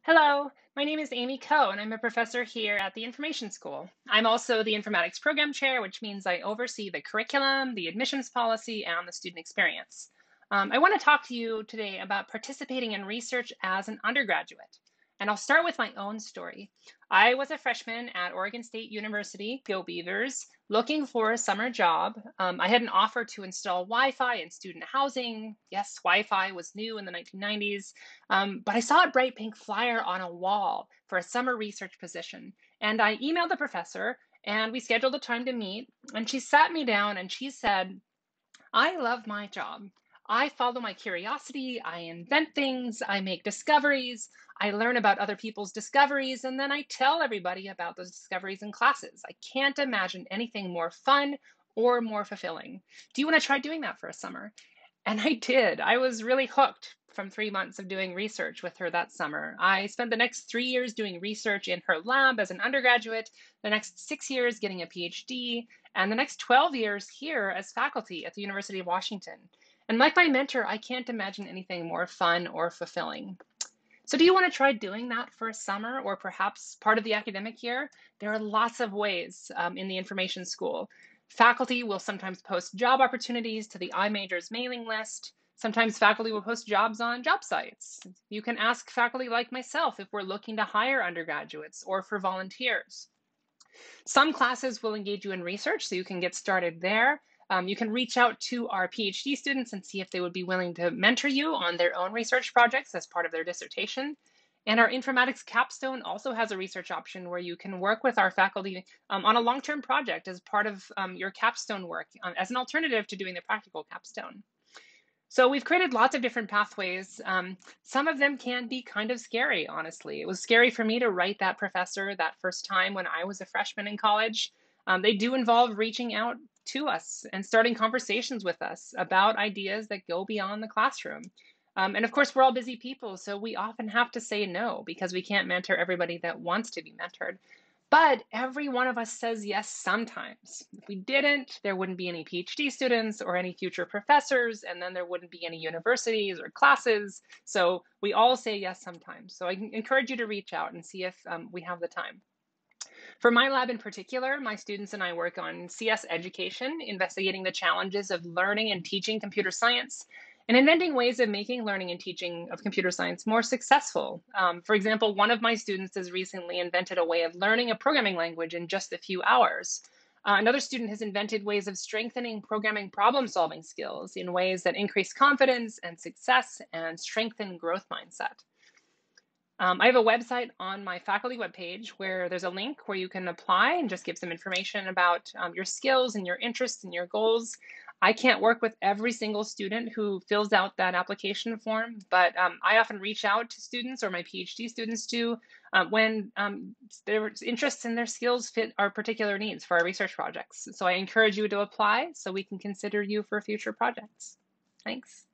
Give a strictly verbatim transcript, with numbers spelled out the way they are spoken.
Hello, my name is Amy Coe, and I'm a professor here at the Information School. I'm also the Informatics Program Chair, which means I oversee the curriculum, the admissions policy, and the student experience. Um, I want to talk to you today about participating in research as an undergraduate. And I'll start with my own story. I was a freshman at Oregon State University, Go Beavers, looking for a summer job. Um, I had an offer to install Wi-Fi in student housing. Yes, Wi-Fi was new in the nineteen nineties. Um, but I saw a bright pink flyer on a wall for a summer research position. And I emailed the professor and we scheduled a time to meet. And she sat me down and she said, I love my job. I follow my curiosity. I invent things. I make discoveries. I learn about other people's discoveries. And then I tell everybody about those discoveries in classes. I can't imagine anything more fun or more fulfilling. Do you want to try doing that for a summer? And I did. I was really hooked from three months of doing research with her that summer. I spent the next three years doing research in her lab as an undergraduate, the next six years getting a PhD, and the next twelve years here as faculty at the University of Washington. And like my mentor, I can't imagine anything more fun or fulfilling. So do you want to try doing that for a summer or perhaps part of the academic year? There are lots of ways um, in the information school. Faculty will sometimes post job opportunities to the iMajors mailing list. Sometimes faculty will post jobs on job sites. You can ask faculty like myself if we're looking to hire undergraduates or for volunteers. Some classes will engage you in research, so you can get started there. Um, you can reach out to our PhD students and see if they would be willing to mentor you on their own research projects as part of their dissertation. And our informatics capstone also has a research option where you can work with our faculty um, on a long-term project as part of um, your capstone work um, as an alternative to doing the practical capstone. So we've created lots of different pathways. Um, some of them can be kind of scary, honestly. It was scary for me to write that professor that first time when I was a freshman in college. Um, they do involve reaching out to us and starting conversations with us about ideas that go beyond the classroom. Um, and of course, we're all busy people, so we often have to say no because we can't mentor everybody that wants to be mentored. But every one of us says yes sometimes. If we didn't, there wouldn't be any PhD students or any future professors, and then there wouldn't be any universities or classes. So we all say yes sometimes. So I encourage you to reach out and see if um, we have the time. For my lab in particular, my students and I work on C S education, investigating the challenges of learning and teaching computer science, and inventing ways of making learning and teaching of computer science more successful. Um, for example, one of my students has recently invented a way of learning a programming language in just a few hours. Uh, another student has invented ways of strengthening programming problem-solving skills in ways that increase confidence and success and strengthen growth mindset. Um, I have a website on my faculty webpage where there's a link where you can apply and just give some information about um, your skills and your interests and your goals. I can't work with every single student who fills out that application form, but um, I often reach out to students, or my PhD students do, uh, when um, their interests and their skills fit our particular needs for our research projects. So I encourage you to apply so we can consider you for future projects. Thanks.